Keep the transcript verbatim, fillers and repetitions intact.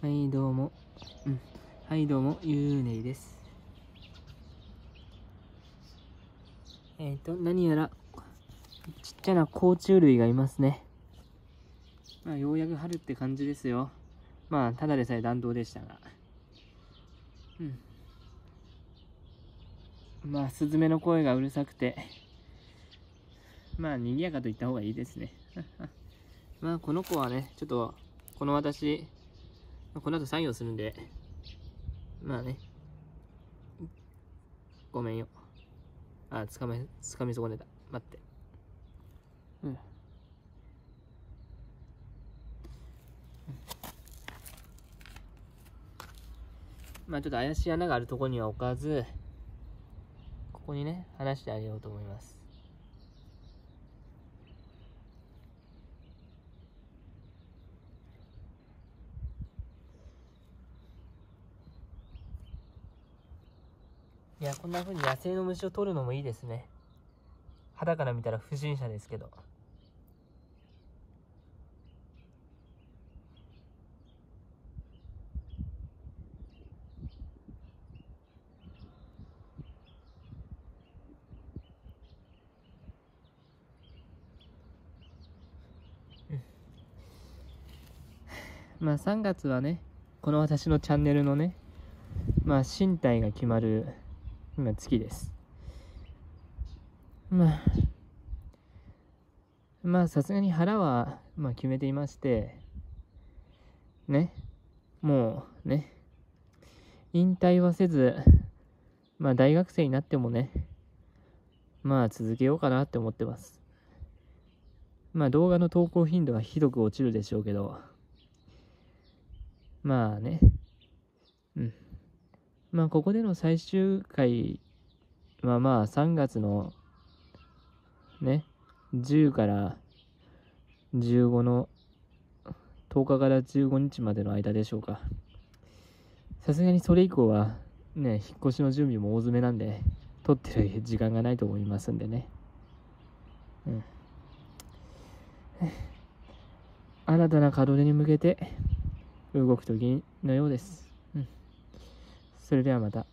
はいどうも、うん、はいどうも、ゆうねいです。えっ、ー、と、何やらちっちゃな甲虫類がいますね。まあ、ようやく春って感じですよ。まあ、ただでさえ暖冬でしたが。うん。まあ、スズメの声がうるさくて、まあ、賑やかと言った方がいいですね。まあ、この子はね、ちょっと、この私、この後作業するんで、まあね、ごめんよ。あ、つかめ、つかみ損ねた。待って。うん。まあちょっと怪しい穴があるところには置かず、ここにね、離してあげようと思います。いや、こんな風に野生の虫を取るのもいいですね。肌から見たら不審者ですけど。まあさんがつはね、この私のチャンネルのね、まあ身体が決まる今月です。まあ、まあさすがに腹は、まあ、決めていまして、ね、もうね、引退はせず、まあ大学生になってもね、まあ続けようかなって思ってます。まあ動画の投稿頻度はひどく落ちるでしょうけど、まあね、うん。まあここでの最終回はまあさんがつのね、じゅうからじゅうごのとおかからじゅうごにちまでの間でしょうか。さすがにそれ以降はね、引っ越しの準備も大詰めなんで、撮ってる時間がないと思いますんでね。うん。新たな門出に向けて動く時のようです。うん。それではまた。